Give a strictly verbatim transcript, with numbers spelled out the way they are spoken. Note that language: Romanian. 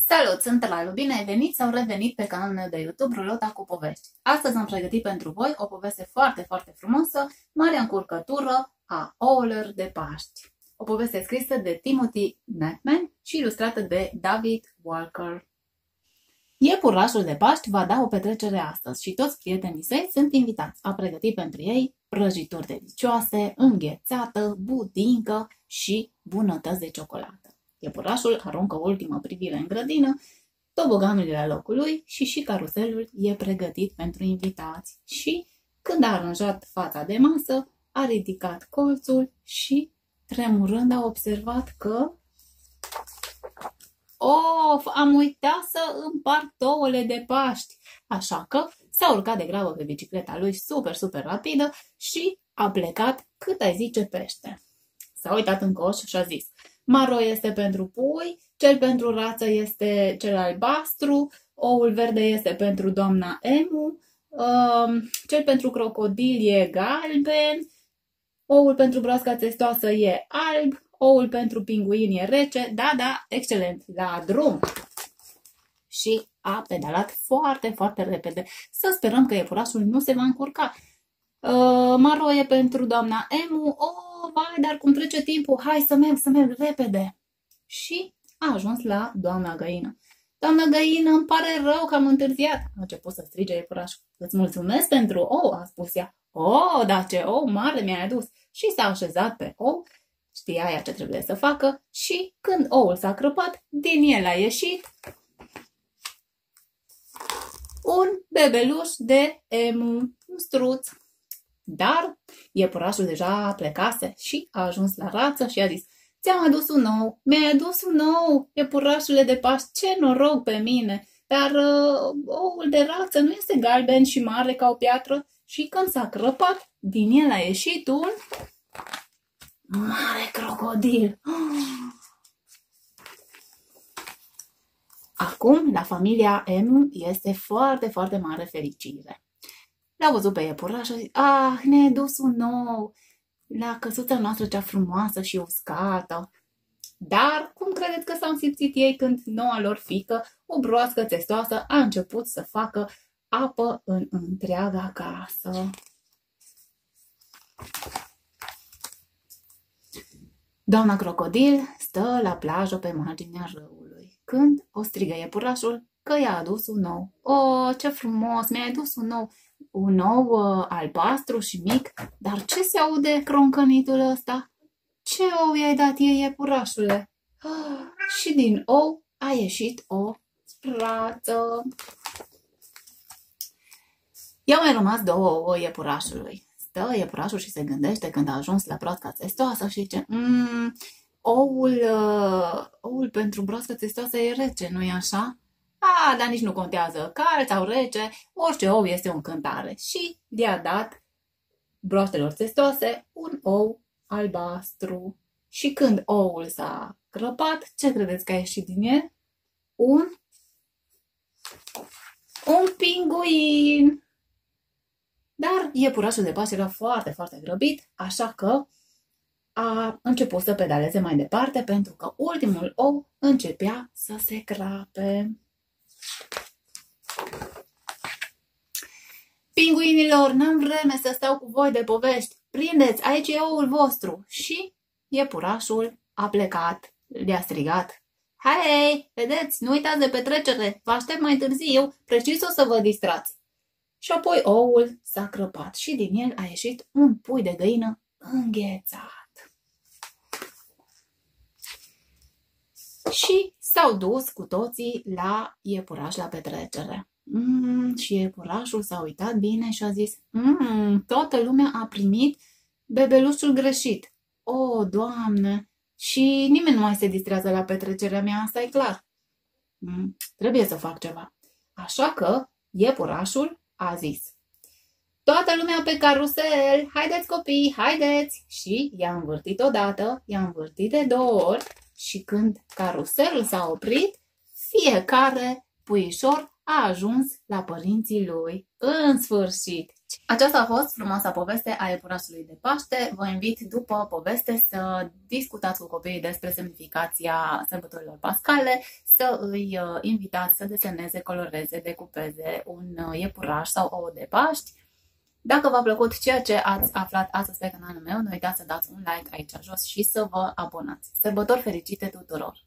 Salut, sunt Lalu, bine ai venit sau revenit pe canalul meu de YouTube Rulota cu povești. Astăzi am pregătit pentru voi o poveste foarte, foarte frumoasă, Marea încurcătură a ouălor de Paști. O poveste scrisă de Timothy Nachman și ilustrată de David Walker. Iepurașul de Paști va da o petrecere astăzi și toți prietenii săi sunt invitați. A pregătit pentru ei prăjituri delicioase, înghețată, budincă și bunătăți de ciocolată. Iepurașul aruncă o ultimă privire în grădină, toboganul e la locul lui și și caruselul e pregătit pentru invitați. Și când a aranjat fața de masă, a ridicat colțul și, tremurând, a observat că... Of, am uitat să împart ouăle de Paști! Așa că s-a urcat de grabă pe bicicleta lui super, super rapidă și a plecat cât ai zice pește. S-a uitat în coș și a zis: maro este pentru pui, cel pentru rață este cel albastru, oul verde este pentru doamna Emu, um, cel pentru crocodil e galben, oul pentru broasca testoasă e alb, oul pentru pinguin e rece. Da, da, excelent, la drum! Și a pedalat foarte, foarte repede. Să sperăm că iepurașul nu se va încurca. Uh, maro e pentru doamna Emu. Oh, vai, dar cum trece timpul, hai să merg, să merg repede. Și a ajuns la doamna Găină. Doamna Găină, îmi pare rău că am întârziat. A început să strige iepurașul. Îți mulțumesc pentru ou, a spus ea. Oh, dar ce ou mare mi-ai adus. Și s-a așezat pe ou, știa ea ce trebuie să facă și când oul s-a crăpat, din el a ieșit un bebeluș de Emu, un struț. Dar iepurașul deja plecase și a ajuns la rață și a zis: ți-am adus un ou, mi-ai adus un ou, iepurașule de Paști, ce noroc pe mine, dar uh, oul de rață nu este galben și mare ca o piatră. Și când s-a crăpat, din el a ieșit un mare crocodil. Acum, la familia Emu este foarte, foarte mare fericire. L-a văzut pe iepuraș și a zis: ah, ne-ai dus un ou la căsuța noastră cea frumoasă și uscată. Dar cum credeți că s-au simțit ei când noua lor fiică, o broască testoasă, a început să facă apă în întreaga casă? Doamna crocodil stă la plajă pe marginea râului, când o strigă iepurașul că i-a adus un ou. Oh, ce frumos, mi-ai adus un ou! Un ou uh, albastru și mic, dar ce se aude croncănitul ăsta? Ce ou i-ai dat ei, iepurașule? Ah, și din ou a ieșit o rață. I-au mai rămas două ouă iepurașului. Stă iepurașul și se gândește când a ajuns la broasca testoasă și zice: mmm, oul, uh, oul pentru broasca testoasă e rece, nu-i așa? A, dar nici nu contează, cald sau rece, orice ou este o încântare. Și i-a dat broastelor testoase un ou albastru. Și când oul s-a crăpat, ce credeți că a ieșit din el? Un, un pinguin. Dar iepurașul de Paști era foarte, foarte grăbit, așa că a început să pedaleze mai departe, pentru că ultimul ou începea să se crape. Pinguinilor, n-am vreme să stau cu voi de povești. Prindeți, aici e oul vostru. Și iepurașul a plecat, le-a strigat: hei, vedeți, nu uitați de petrecere, vă aștept mai târziu, precis o să vă distrați. Și apoi oul s-a crăpat și din el a ieșit un pui de găină înghețat. Și s-au dus cu toții la iepuraș la petrecere. Mm, și iepurașul s-a uitat bine și a zis: mm, toată lumea a primit bebelușul greșit. O, Doamne! Și nimeni nu mai se distrează la petrecerea mea, asta e clar. Mm, trebuie să fac ceva. Așa că iepurașul a zis: toată lumea pe carusel, haideți copii, haideți! Și i-a învârtit odată, i-a învârtit de două ori și când caruselul s-a oprit, fiecare puișor a ajuns la părinții lui. În sfârșit! Aceasta a fost frumoasa poveste a iepurașului de Paște. Vă invit după poveste să discutați cu copiii despre semnificația sărbătorilor pascale, să îi invitați să deseneze, coloreze, decupeze un iepuraș sau ouă de Paști. Dacă v-a plăcut ceea ce ați aflat astăzi pe canalul meu, nu uitați să dați un like aici jos și să vă abonați. Sărbători fericite tuturor!